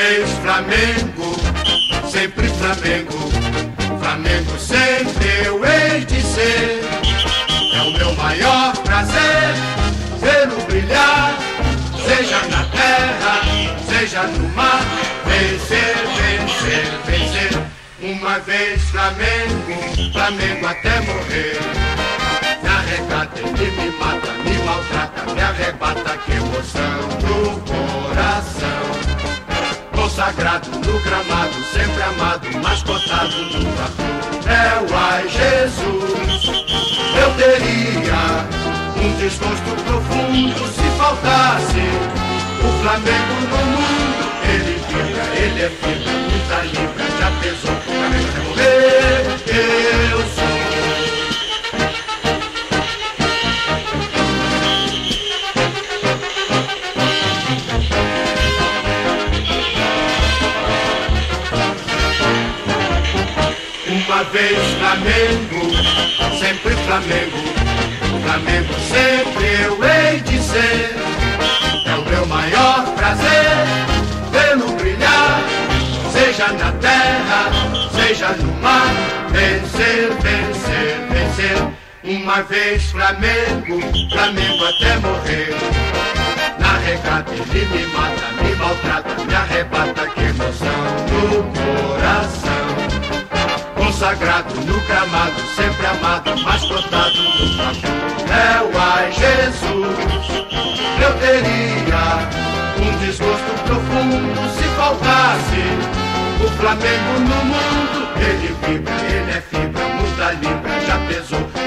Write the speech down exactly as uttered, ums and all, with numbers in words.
vez Flamengo, sempre Flamengo, Flamengo sempre eu hei de ser. É o meu maior prazer vê-lo brilhar, seja na terra, seja no mar. Vencer, vencer, vencer. Uma vez Flamengo, Flamengo até morrer. Me arrecata, ele me mata, me maltrata, me arrebata, que emoção do coração. Consagrado no gramado, sempre amado, mascotado no vapor. É o ai Jesus. Eu teria um desgosto profundo se faltasse o Flamengo no mundo. Ele vibra, ele é fibra, muita libra, já pesou, Flamengo até morrer. Eu sou. Uma vez Flamengo, sempre Flamengo, Flamengo sempre eu hei de ser. É o meu maior prazer vê-lo brilhar, seja na terra, seja no mar. Vencer, vencer, vencer. Uma vez Flamengo, Flamengo até morrer. Na regata ele me mata, me maltrata, me arrebata, que emoção no coração. Consagrado no gramado, sempre amado, mascotado no vapor. É o ai Jesus. Eu teria um desgosto profundo se faltasse o Flamengo no mundo. Ele vibra, ele é fibra, muda libra, já pesou.